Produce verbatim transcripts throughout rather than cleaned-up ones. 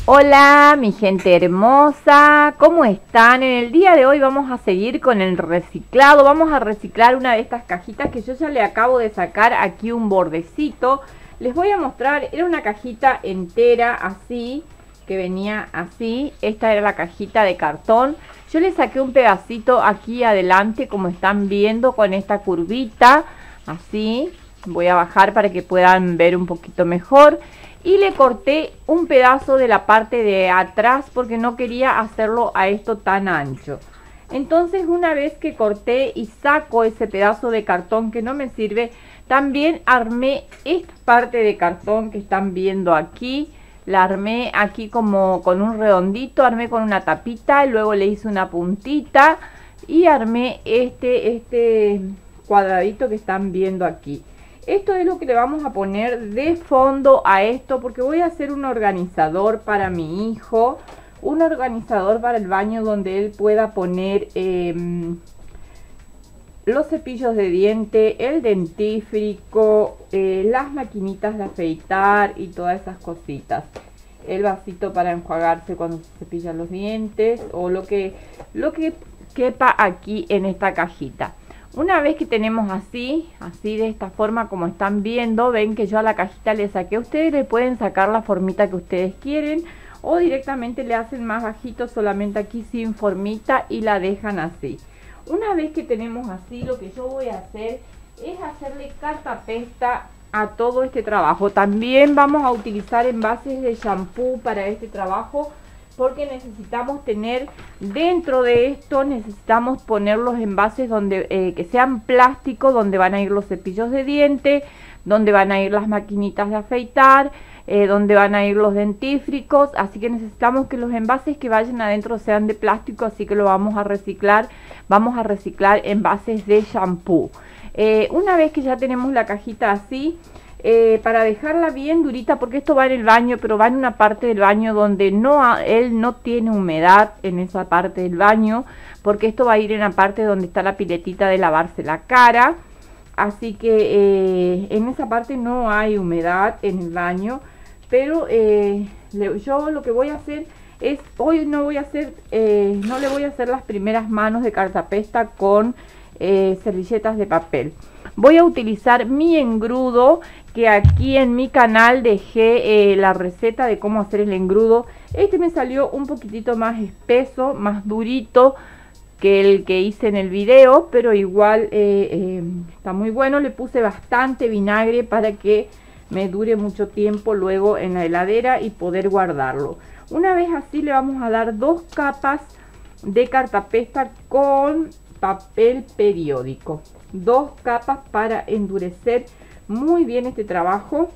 Hola mi gente hermosa, ¿cómo están? En el día de hoy vamos a seguir con el reciclado. Vamos a reciclar una de estas cajitas que yo ya le acabo de sacar aquí un bordecito. Les voy a mostrar, era una cajita entera así, que venía así. Esta era la cajita de cartón. Yo le saqué un pedacito aquí adelante, como están viendo, con esta curvita, así. Voy a bajar para que puedan ver un poquito mejor. Y le corté un pedazo de la parte de atrás porque no quería hacerlo a esto tan ancho. Entonces, una vez que corté y saco ese pedazo de cartón que no me sirve, también armé esta parte de cartón que están viendo aquí. La armé aquí como con un redondito, armé con una tapita, luego le hice una puntita y armé este, este cuadradito que están viendo aquí. Esto es lo que le vamos a poner de fondo a esto, porque voy a hacer un organizador para mi hijo, un organizador para el baño donde él pueda poner eh, los cepillos de diente, el dentífrico, eh, las maquinitas de afeitar y todas esas cositas. El vasito para enjuagarse cuando se cepillan los dientes o lo que, lo que quepa aquí en esta cajita. Una vez que tenemos así, así de esta forma como están viendo, ven que yo a la cajita le saqué. Ustedes le pueden sacar la formita que ustedes quieren o directamente le hacen más bajito, solamente aquí sin formita y la dejan así. Una vez que tenemos así, lo que yo voy a hacer es hacerle cartapesta a todo este trabajo. También vamos a utilizar envases de shampoo para este trabajo, porque necesitamos tener dentro de esto, necesitamos poner los envases donde eh, que sean plástico, donde van a ir los cepillos de diente, donde van a ir las maquinitas de afeitar, eh, donde van a ir los dentífricos. Así que necesitamos que los envases que vayan adentro sean de plástico, así que lo vamos a reciclar. Vamos a reciclar envases de shampoo. Eh, una vez que ya tenemos la cajita así, Eh, para dejarla bien durita, porque esto va en el baño, pero va en una parte del baño donde no ha, él no tiene humedad en esa parte del baño, porque esto va a ir en la parte donde está la piletita de lavarse la cara. Así que eh, en esa parte no hay humedad en el baño, pero eh, le, yo lo que voy a hacer es, hoy no voy a hacer, eh, no le voy a hacer las primeras manos de cartapesta con eh, servilletas de papel. Voy a utilizar mi engrudo, que aquí en mi canal dejé eh, la receta de cómo hacer el engrudo. Este me salió un poquitito más espeso, más durito que el que hice en el video, pero igual eh, eh, está muy bueno. Le puse bastante vinagre para que me dure mucho tiempo luego en la heladera y poder guardarlo. Una vez así, le vamos a dar dos capas de cartapesta con papel periódico. Dos capas para endurecer muy bien este trabajo.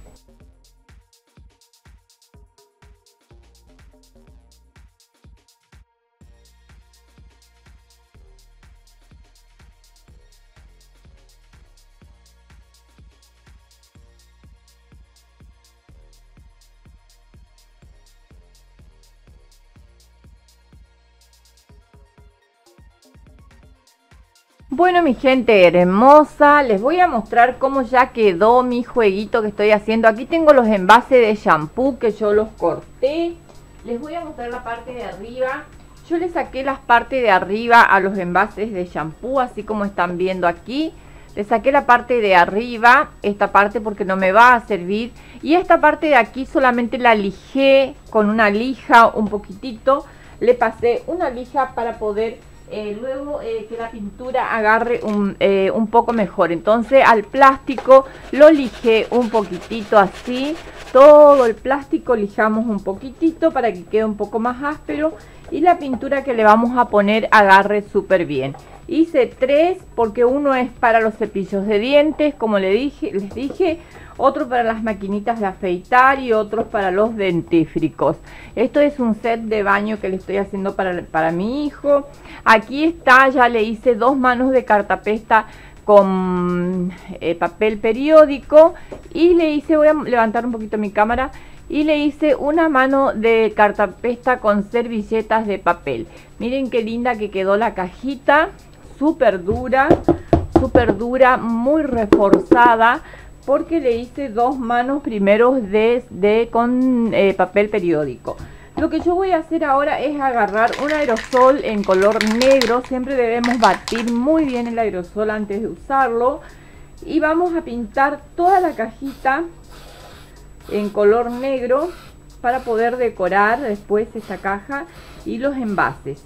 Bueno, mi gente hermosa, les voy a mostrar cómo ya quedó mi jueguito que estoy haciendo. Aquí tengo los envases de shampoo que yo los corté. Les voy a mostrar la parte de arriba. Yo le saqué las partes de arriba a los envases de shampoo, así como están viendo aquí. Le saqué la parte de arriba, esta parte porque no me va a servir. Y esta parte de aquí solamente la lijé con una lija un poquitito. Le pasé una lija para poder... Eh, luego eh, que la pintura agarre un, eh, un poco mejor. Entonces al plástico lo lijé un poquitito así. Todo el plástico lijamos un poquitito para que quede un poco más áspero y la pintura que le vamos a poner agarre súper bien. Hice tres porque uno es para los cepillos de dientes, como le dije, les dije, otro para las maquinitas de afeitar y otros para los dentífricos. Esto es un set de baño que le estoy haciendo para, para mi hijo. Aquí está, ya le hice dos manos de cartapesta con eh, papel periódico y le hice, voy a levantar un poquito mi cámara, y le hice una mano de cartapesta con servilletas de papel. Miren qué linda que quedó la cajita, súper dura, súper dura, muy reforzada. porque le hice dos manos primero de, de con eh, papel periódico. Lo que yo voy a hacer ahora es agarrar un aerosol en color negro. Siempre debemos batir muy bien el aerosol antes de usarlo. Y vamos a pintar toda la cajita en color negro para poder decorar después esta caja y los envases.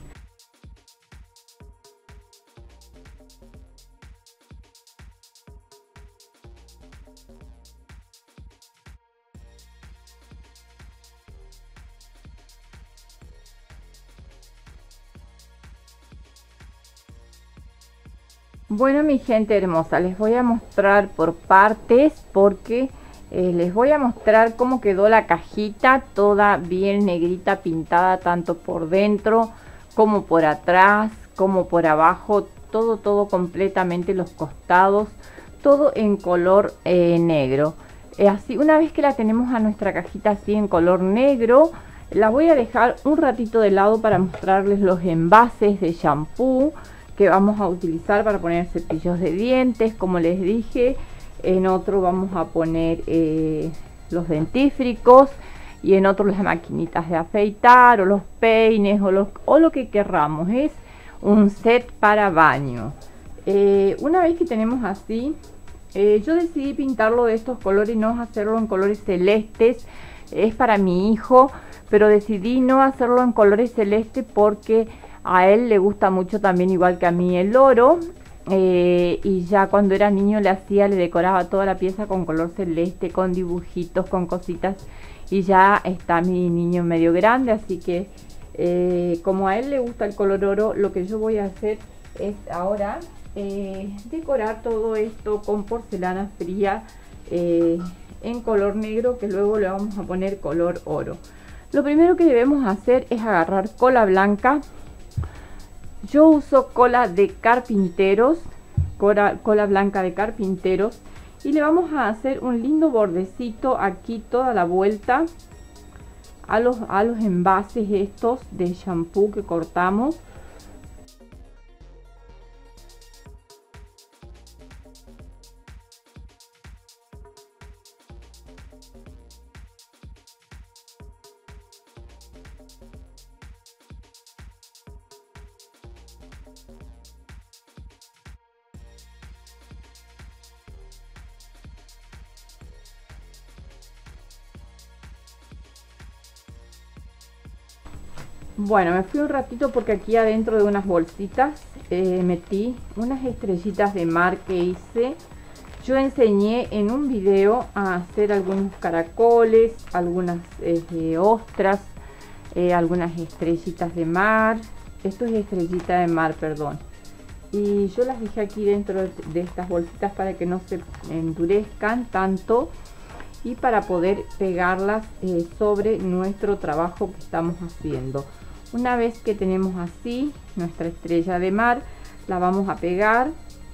Bueno, mi gente hermosa, les voy a mostrar por partes porque eh, les voy a mostrar cómo quedó la cajita toda bien negrita, pintada tanto por dentro como por atrás, como por abajo, todo, todo completamente, los costados, todo en color eh, negro. Eh, así, una vez que la tenemos a nuestra cajita así en color negro, la voy a dejar un ratito de lado para mostrarles los envases de shampoo que vamos a utilizar para poner cepillos de dientes, como les dije. En otro vamos a poner eh, los dentífricos y en otro las maquinitas de afeitar o los peines o, los, o lo que querramos. Es un set para baño. Eh, una vez que tenemos así, eh, yo decidí pintarlo de estos colores, no hacerlo en colores celestes. Es para mi hijo, pero decidí no hacerlo en colores celestes porque a él le gusta mucho también, igual que a mí, el oro. Eh, y ya cuando era niño le hacía, le decoraba toda la pieza con color celeste, con dibujitos, con cositas. Y ya está mi niño medio grande, así que eh, como a él le gusta el color oro, lo que yo voy a hacer es ahora eh, decorar todo esto con porcelana fría eh, en color negro, que luego le vamos a poner color oro. Lo primero que debemos hacer es agarrar cola blanca. Yo uso cola de carpinteros, cola, cola blanca de carpinteros, y le vamos a hacer un lindo bordecito aquí toda la vuelta a los, a los envases estos de shampoo que cortamos. Bueno, me fui un ratito porque aquí adentro de unas bolsitas eh, metí unas estrellitas de mar que hice. Yo enseñé en un video a hacer algunos caracoles, algunas eh, ostras, eh, algunas estrellitas de mar. Esto es estrellita de mar, perdón. Y yo las dejé aquí dentro de estas bolsitas para que no se endurezcan tanto y para poder pegarlas eh, sobre nuestro trabajo que estamos haciendo. Una vez que tenemos así nuestra estrella de mar, la vamos a pegar.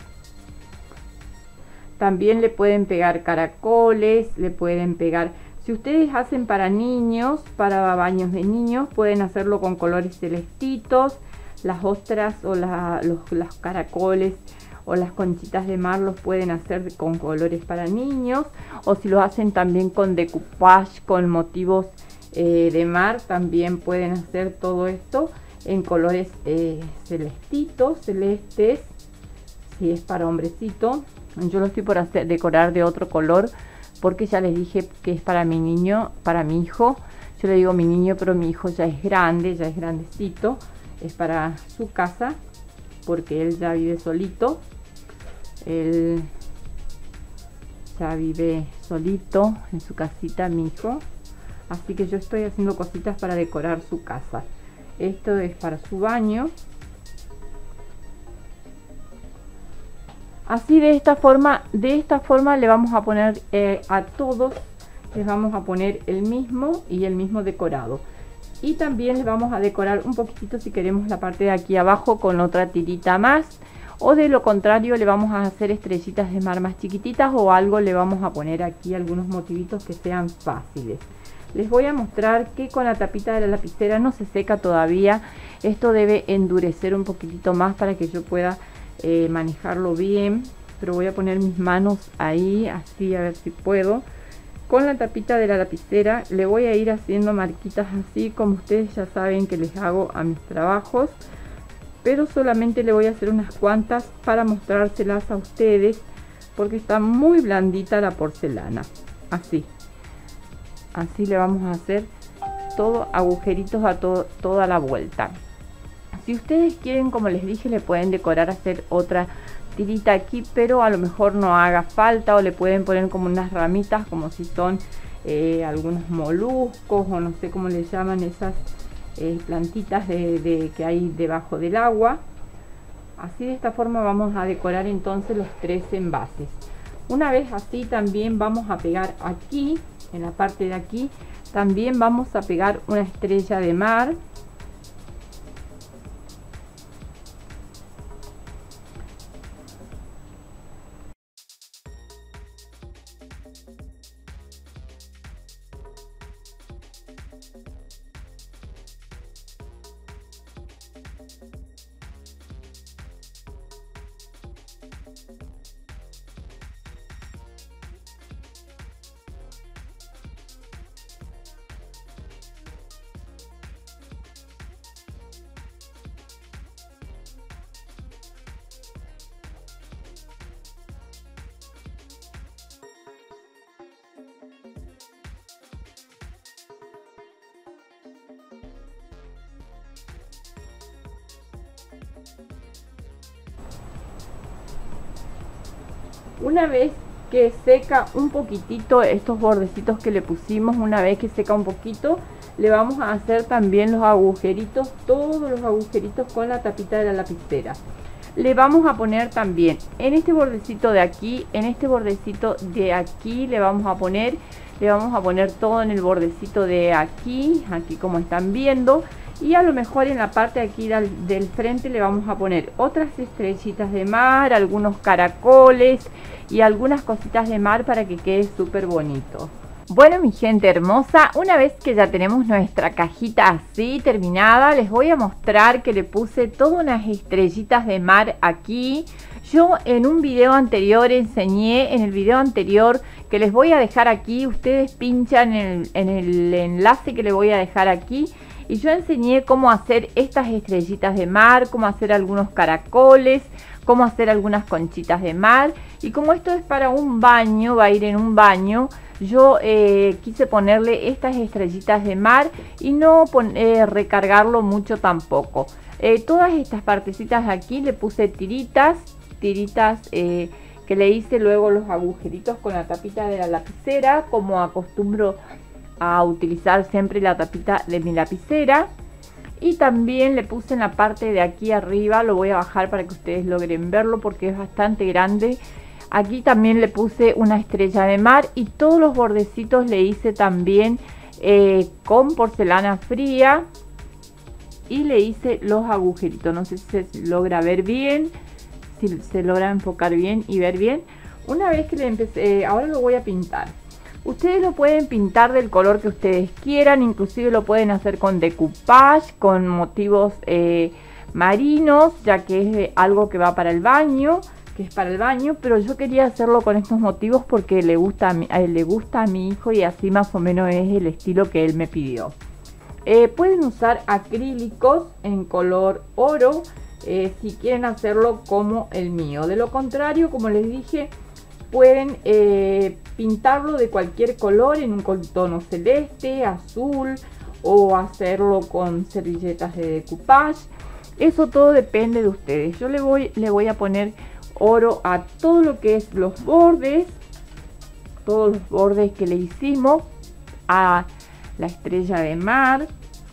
También le pueden pegar caracoles, le pueden pegar, si ustedes hacen para niños, para baños de niños, pueden hacerlo con colores celestitos. Las ostras o la, los, los caracoles o las conchitas de mar los pueden hacer con colores para niños, o si lo hacen también con decoupage, con motivos eh, de mar, también pueden hacer todo esto en colores eh, celestitos, celestes, si es para hombrecito. Yo lo estoy por hacer, decorar de otro color porque ya les dije que es para mi niño, para mi hijo. Yo le digo mi niño, pero mi hijo ya es grande, ya es grandecito, es para su casa porque él ya vive solito. Él ya vive solito en su casita, mi hijo. Así que yo estoy haciendo cositas para decorar su casa. Esto es para su baño. Así de esta forma, de esta forma le vamos a poner eh, a todos, les vamos a poner el mismo y el mismo decorado. Y también les vamos a decorar un poquitito si queremos la parte de aquí abajo con otra tirita más. O de lo contrario le vamos a hacer estrellitas de mar más chiquititas o algo, le vamos a poner aquí algunos motivitos que sean fáciles. Les voy a mostrar que con la tapita de la lapicera no se seca todavía. Esto debe endurecer un poquitito más para que yo pueda eh, manejarlo bien. pero voy a poner mis manos ahí, así, a ver si puedo. Con la tapita de la lapicera le voy a ir haciendo marquitas así, como ustedes ya saben que les hago a mis trabajos, pero solamente le voy a hacer unas cuantas para mostrárselas a ustedes, porque está muy blandita la porcelana. Así, así le vamos a hacer todo agujeritos a to toda la vuelta. Si ustedes quieren, como les dije, le pueden decorar, hacer otra tirita aquí, pero a lo mejor no haga falta, o le pueden poner como unas ramitas, como si son eh, algunos moluscos o no sé cómo le llaman esas eh, plantitas de, de, que hay debajo del agua. Así, de esta forma vamos a decorar entonces los tres envases. Una vez así, también vamos a pegar aquí, en la parte de aquí, también vamos a pegar una estrella de mar. Una vez que seca un poquitito estos bordecitos que le pusimos, una vez que seca un poquito, le vamos a hacer también los agujeritos, todos los agujeritos con la tapita de la lapicera. Le vamos a poner también en este bordecito de aquí, en este bordecito de aquí le vamos a poner, le vamos a poner todo en el bordecito de aquí, aquí como están viendo. Y a lo mejor en la parte de aquí del, del frente le vamos a poner otras estrellitas de mar, algunos caracoles y algunas cositas de mar para que quede súper bonito. Bueno, mi gente hermosa, una vez que ya tenemos nuestra cajita así terminada, les voy a mostrar que le puse todas unas estrellitas de mar aquí. Yo en un video anterior enseñé, en el video anterior que les voy a dejar aquí, ustedes pinchan en el, en el enlace que les voy a dejar aquí, y yo enseñé cómo hacer estas estrellitas de mar, cómo hacer algunos caracoles, cómo hacer algunas conchitas de mar. Y como esto es para un baño, va a ir en un baño, yo eh, quise ponerle estas estrellitas de mar y no eh, recargarlo mucho tampoco. Eh, todas estas partecitas aquí le puse tiritas, tiritas eh, que le hice luego los agujeritos con la tapita de la lapicera, como acostumbro a utilizar siempre la tapita de mi lapicera. Y también le puse en la parte de aquí arriba, lo voy a bajar para que ustedes logren verlo porque es bastante grande. Aquí también le puse una estrella de mar y todos los bordecitos le hice también eh, con porcelana fría y le hice los agujeritos. No sé si se logra ver bien, si se logra enfocar bien y ver bien. Una vez que le empecé, eh, ahora lo voy a pintar. Ustedes lo pueden pintar del color que ustedes quieran, inclusive lo pueden hacer con decoupage, con motivos eh, marinos, ya que es algo que va para el baño, que es para el baño, pero yo quería hacerlo con estos motivos porque le gusta a mi, a él le gusta a mi hijo y así más o menos es el estilo que él me pidió. Eh, pueden usar acrílicos en color oro eh, si quieren hacerlo como el mío. De lo contrario, como les dije, pueden eh, pintarlo de cualquier color, en un tono celeste, azul, o hacerlo con servilletas de decoupage. Eso todo depende de ustedes. Yo le voy, le voy a poner oro a todo lo que es los bordes, todos los bordes que le hicimos a la estrella de mar,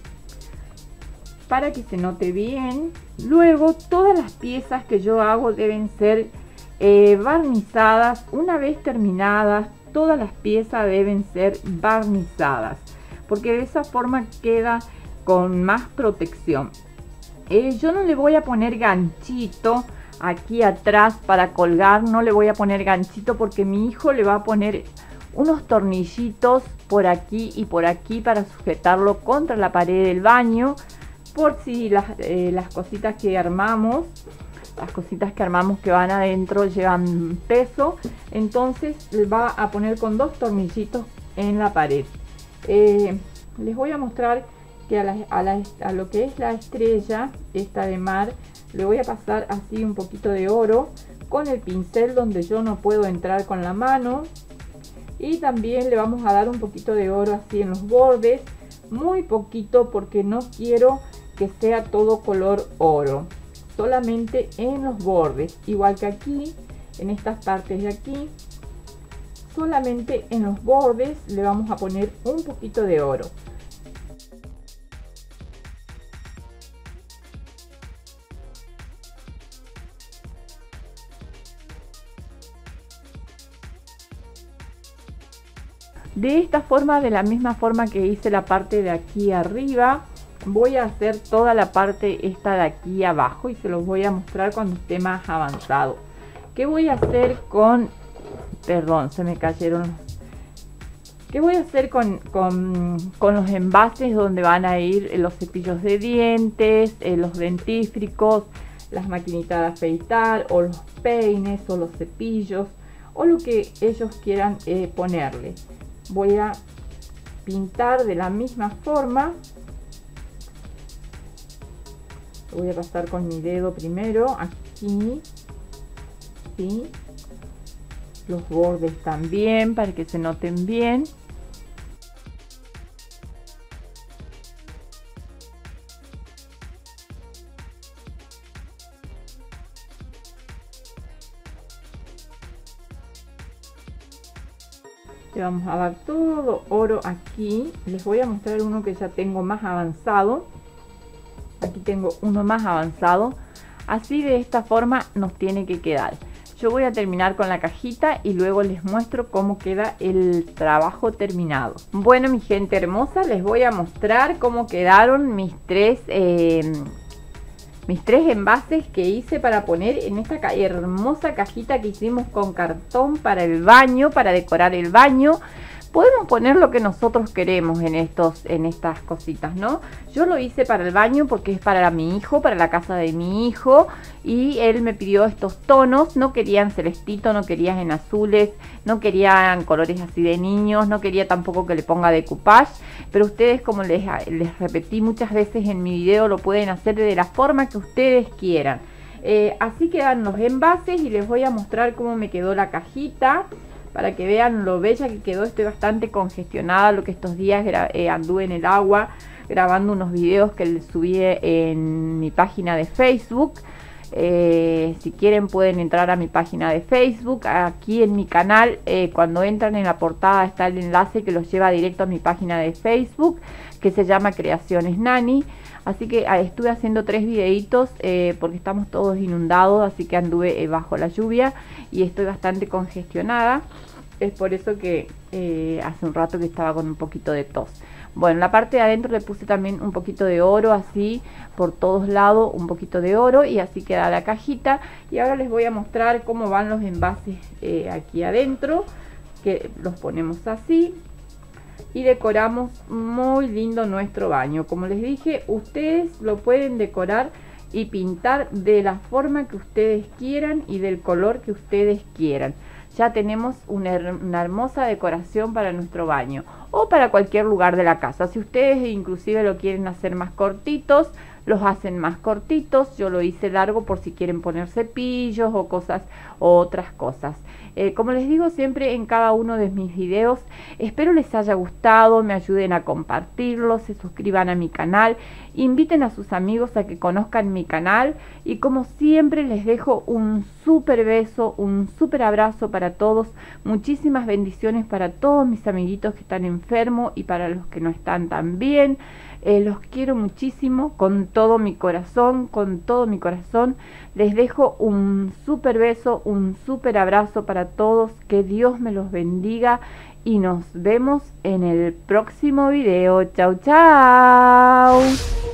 para que se note bien. Luego todas las piezas que yo hago deben ser eh, barnizadas. Una vez terminadas, todas las piezas deben ser barnizadas, porque de esa forma queda con más protección. Eh, yo no le voy a poner ganchito aquí atrás para colgar, no le voy a poner ganchito porque mi hijo le va a poner unos tornillitos por aquí y por aquí para sujetarlo contra la pared del baño, por si las, eh, las cositas que armamos las cositas que armamos que van adentro llevan peso, entonces va a poner con dos tornillitos en la pared. Eh, les voy a mostrar que a, la, a, la, a lo que es la estrella esta de mar le voy a pasar así un poquito de oro con el pincel donde yo no puedo entrar con la mano, y también le vamos a dar un poquito de oro así en los bordes, muy poquito porque no quiero que sea todo color oro, solamente en los bordes, igual que aquí en estas partes de aquí, solamente en los bordes le vamos a poner un poquito de oro. De esta forma, de la misma forma que hice la parte de aquí arriba, voy a hacer toda la parte esta de aquí abajo y se los voy a mostrar cuando esté más avanzado. ¿Qué voy a hacer con... Perdón, se me cayeron. ¿Qué voy a hacer con, con, con los envases donde van a ir los cepillos de dientes, eh, los dentífricos, las maquinitas de afeitar, o los peines, o los cepillos, o lo que ellos quieran eh, ponerle? Voy a pintar de la misma forma. Voy a pasar con mi dedo primero aquí, ¿sí? Los bordes también para que se noten bien. Le vamos a dar todo oro aquí. Les voy a mostrar uno que ya tengo más avanzado. Aquí tengo uno más avanzado. Así, de esta forma nos tiene que quedar. Yo voy a terminar con la cajita y luego les muestro cómo queda el trabajo terminado. Bueno, mi gente hermosa, les voy a mostrar cómo quedaron mis tres eh, mis tres envases que hice para poner en esta ca hermosa cajita que hicimos con cartón para el baño, para decorar el baño. Podemos poner lo que nosotros queremos en, estos, en estas cositas, ¿no? Yo lo hice para el baño porque es para mi hijo, para la casa de mi hijo. Y él me pidió estos tonos. No querían celestito, no querían en azules, no querían colores así de niños, no quería tampoco que le ponga decoupage. Pero ustedes, como les, les repetí muchas veces en mi video, lo pueden hacer de la forma que ustedes quieran. Eh, así quedan los envases y les voy a mostrar cómo me quedó la cajita, para que vean lo bella que quedó. Estoy bastante congestionada, lo que estos días eh, anduve en el agua grabando unos videos que les subí en mi página de Facebook. Eh, si quieren pueden entrar a mi página de Facebook. Aquí en mi canal, eh, cuando entran en la portada está el enlace que los lleva directo a mi página de Facebook, que se llama Creaciones Nani. Así que eh, estuve haciendo tres videitos eh, porque estamos todos inundados, así que anduve eh, bajo la lluvia y estoy bastante congestionada. Es por eso que eh, hace un rato que estaba con un poquito de tos. Bueno, la parte de adentro le puse también un poquito de oro, así por todos lados, un poquito de oro, y así queda la cajita. Y ahora les voy a mostrar cómo van los envases eh, aquí adentro, que los ponemos así y decoramos muy lindo nuestro baño. Como les dije, ustedes lo pueden decorar y pintar de la forma que ustedes quieran y del color que ustedes quieran. Ya tenemos una, una hermosa decoración para nuestro baño o para cualquier lugar de la casa. Si ustedes inclusive lo quieren hacer más cortitos, los hacen más cortitos. Yo lo hice largo por si quieren poner cepillos o cosas o otras cosas. Eh, como les digo siempre en cada uno de mis videos, espero les haya gustado, me ayuden a compartirlo, se suscriban a mi canal, inviten a sus amigos a que conozcan mi canal, y como siempre les dejo un súper beso, un súper abrazo para todos, muchísimas bendiciones para todos mis amiguitos que están enfermos y para los que no están tan bien. Eh, los quiero muchísimo, con todo mi corazón, con todo mi corazón. Les dejo un súper beso, un súper abrazo para todos. Que Dios me los bendiga y nos vemos en el próximo video. Chau, chau.